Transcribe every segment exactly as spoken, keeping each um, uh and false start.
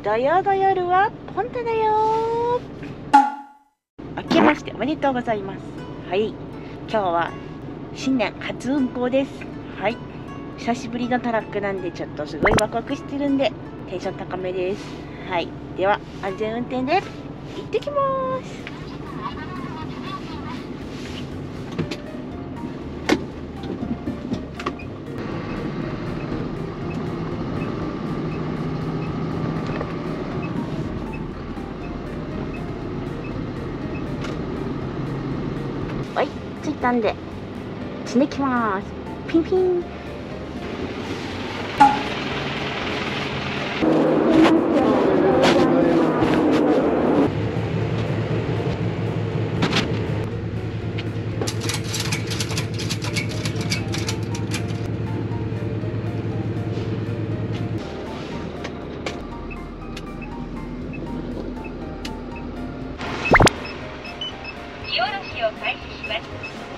土曜の夜はポンタだよ。明けましておめでとうございます。はい、今日は新年初運行です。はい、久しぶりのトラックなんでちょっとすごいワクワクしてるんでテンション高めです。はい、では安全運転で行ってきます。はい、着いたんで積んできます。ピンピン。荷下ろしを開始します。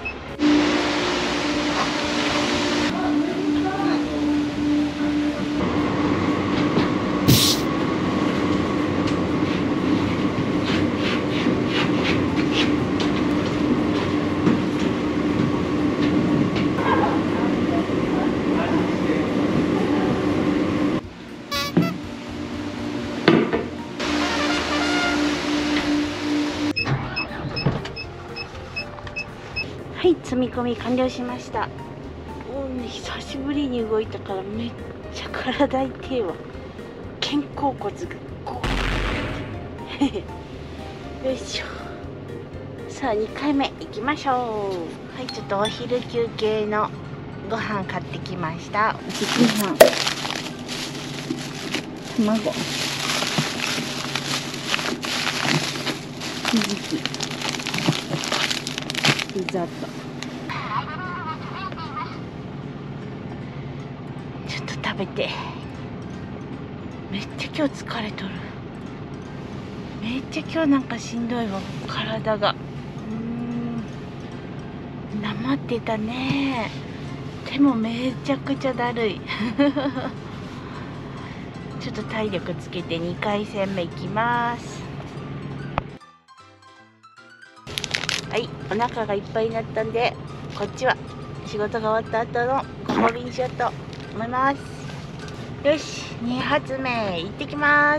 はい、積み込み完了しました。うん、久しぶりに動いたからめっちゃ体痛いわ。肩甲骨がこうよいしょ。さあにかいめ行きましょう。はい、ちょっとお昼休憩のご飯買ってきました。お赤飯、卵、ひじき、リゾット。ちょっと食べて。めっちゃ今日疲れとる。めっちゃ今日なんかしんどいわ、体が。うーん、なまってたね。手もめちゃくちゃだるい。ちょっと体力つけてにかい戦目いきます。はい、お腹がいっぱいになったんでこっちは仕事が終わった後のご褒美にしようと思います。よし、に発目行ってきます。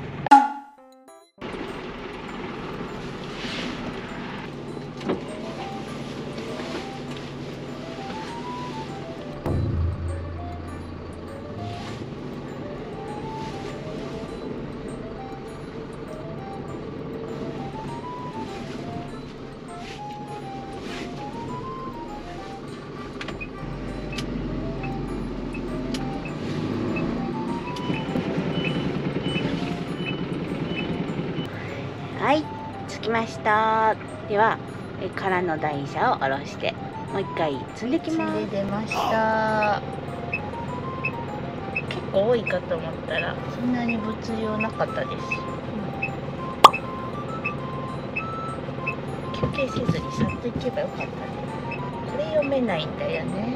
はい、着きました。ではえ空の台車を下ろしてもう一回積んできます。積んで出ました。結構多いかと思ったらそんなに物量なかったです。うん、休憩せずにさっと行けばよかったね。これ読めないんだよね。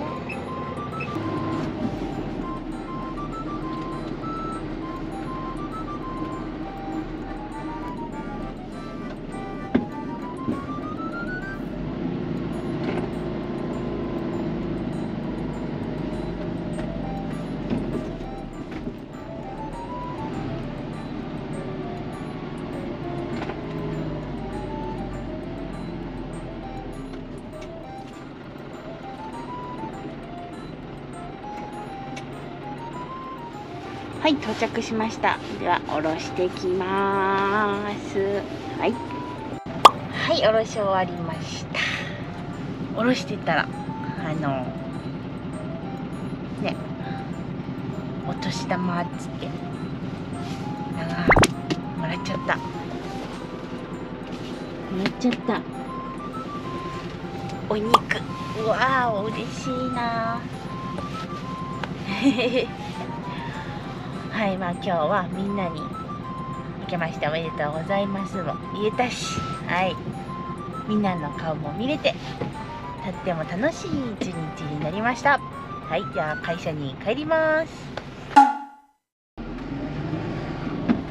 はい、到着しました。では下ろしてきます。はいはい、下ろし終わりました。下ろしてたらあのね、お年玉っつってあーもらっちゃったもらっちゃったお肉。うわー、嬉しいな。はい、まあ今日はみんなに明けましておめでとうございますも言えたし、はい、みんなの顔も見れてとっても楽しい一日になりました。はい、じゃあ会社に帰ります。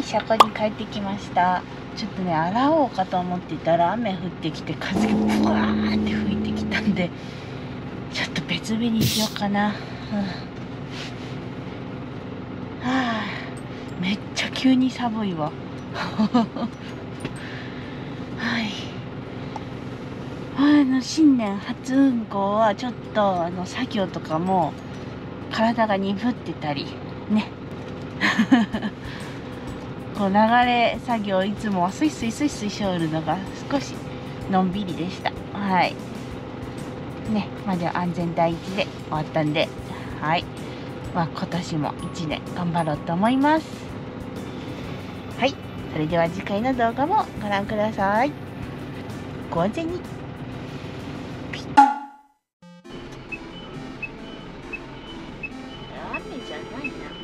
車庫に帰ってきました。ちょっとね洗おうかと思ってたら雨降ってきて風がブワーって吹いてきたんで、ちょっと別日にしようかな。うん、はあ、めっちゃ急に寒いわ。はい、あの新年初運行はちょっとあの作業とかも体が鈍ってたりね。こう流れ作業いつもはスイスイスイスイしおるのが少しのんびりでした。はいね、まあでも安全第一で終わったんで、はい、まあ今年もいちねん頑張ろうと思います。はい、それでは次回の動画もご覧ください。ご安全に。雨じゃないな。